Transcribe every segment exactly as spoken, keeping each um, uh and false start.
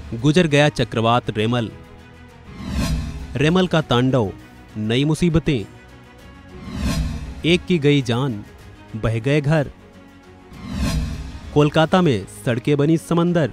गुजर गया चक्रवात रेमल। रेमल का तांडव, नई मुसीबतें। एक की गई जान, बह गए घर। कोलकाता में सड़कें बनी समंदर।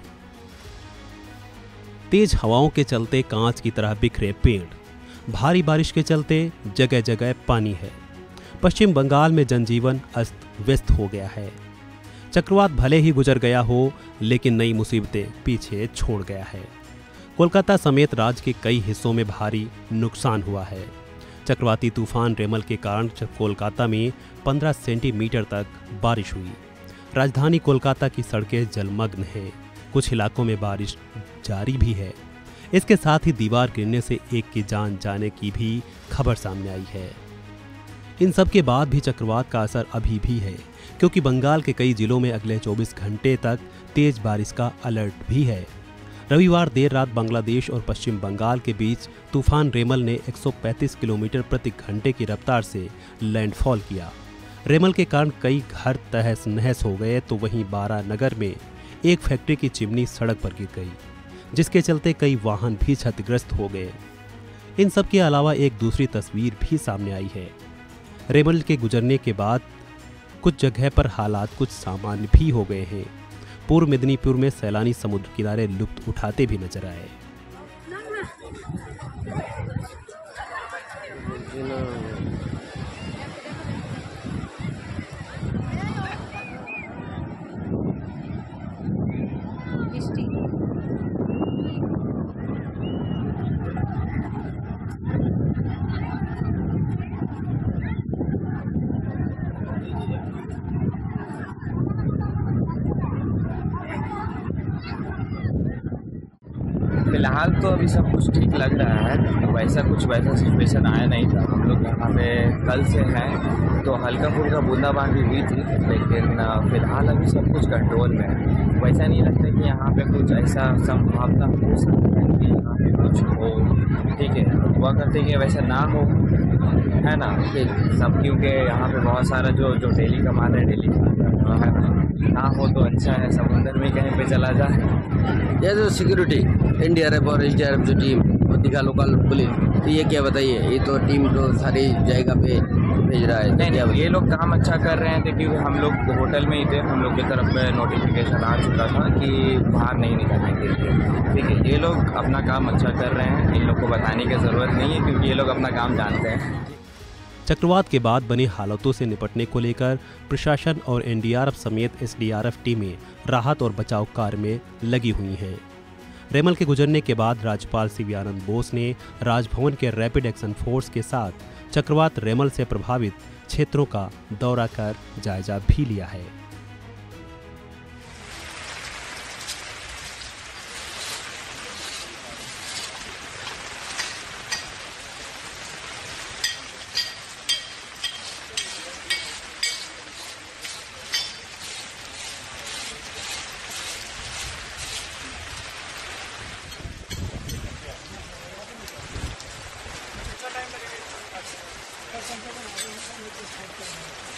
तेज हवाओं के चलते कांच की तरह बिखरे पेड़। भारी बारिश के चलते जगह जगह पानी है। पश्चिम बंगाल में जनजीवन अस्त व्यस्त हो गया है। चक्रवात भले ही गुजर गया हो, लेकिन नई मुसीबतें पीछे छोड़ गया है। कोलकाता समेत राज्य के कई हिस्सों में भारी नुकसान हुआ है। चक्रवाती तूफान रेमल के कारण कोलकाता में पंद्रह सेंटीमीटर तक बारिश हुई। राजधानी कोलकाता की सड़कें जलमग्न हैं। कुछ इलाकों में बारिश जारी भी है। इसके साथ ही दीवार गिरने से एक की जान जाने की भी खबर सामने आई है। इन सब के बाद भी चक्रवात का असर अभी भी है, क्योंकि बंगाल के कई जिलों में अगले चौबीस घंटे तक तेज बारिश का अलर्ट भी है। रविवार देर रात बांग्लादेश और पश्चिम बंगाल के बीच तूफान रेमल ने एक सौ पैंतीस किलोमीटर प्रति घंटे की रफ्तार से लैंडफॉल किया। रेमल के कारण कई घर तहस नहस हो गए, तो वहीं बारा नगर में एक फैक्ट्री की चिमनी सड़क पर गिर गई, जिसके चलते कई वाहन भी क्षतिग्रस्त हो गए। इन सब के अलावा एक दूसरी तस्वीर भी सामने आई है। रेमल के गुजरने के बाद कुछ जगह पर हालात कुछ सामान्य भी हो गए हैं। पूर्व मेदिनीपुर में सैलानी समुद्र किनारे लुत्फ उठाते भी नजर आए। फिलहाल तो अभी सब कुछ ठीक लग रहा है। वैसा कुछ वैसा सिचुएशन आया नहीं था। हम लोग यहाँ पे कल से हैं तो हल्का फुल्का बूंदाबांदी हुई थी, लेकिन फिलहाल अभी सब कुछ कंट्रोल में है। वैसा नहीं लगता कि यहाँ पे कुछ ऐसा संभावना हो सकता है कि यहाँ पे कुछ हो। ठीक है, हुआ करते कि वैसा ना हो, है ना, सब, क्योंकि यहाँ पे बहुत सारा जो जो डेली कमाना है डेली है ना, ना हो तो अच्छा है, समुद्र में कहीं पे चला जाए। ये जो security N D R F और एस डी आर एफ जो टीम और दिखा लोकल पुलिस, तो ये क्या बताइए, ये तो टीम तो सारी जगह पे भेज रहा है। नहीं नहीं, ये लोग काम अच्छा कर रहे हैं, क्योंकि हम लोग होटल में ही थे, हम लोग की तरफ पे नोटिफिकेशन आ चुका था कि बाहर नहीं निकलने के लिए। ठीक है, ये लोग अपना काम अच्छा कर रहे हैं, इन लोग को बताने की ज़रूरत नहीं है, क्योंकि ये लोग अपना काम जानते हैं। चक्रवात के बाद बनी हालातों से निपटने को लेकर प्रशासन और एन डी आर एफ समेत एस डी आर एफ टीमें राहत और बचाव कार्य में लगी हुई हैं। रेमल के गुजरने के बाद राज्यपाल सी वी आनंद बोस ने राजभवन के रैपिड एक्शन फोर्स के साथ चक्रवात रेमल से प्रभावित क्षेत्रों का दौरा कर जायजा भी लिया है। टाइम लगेगा।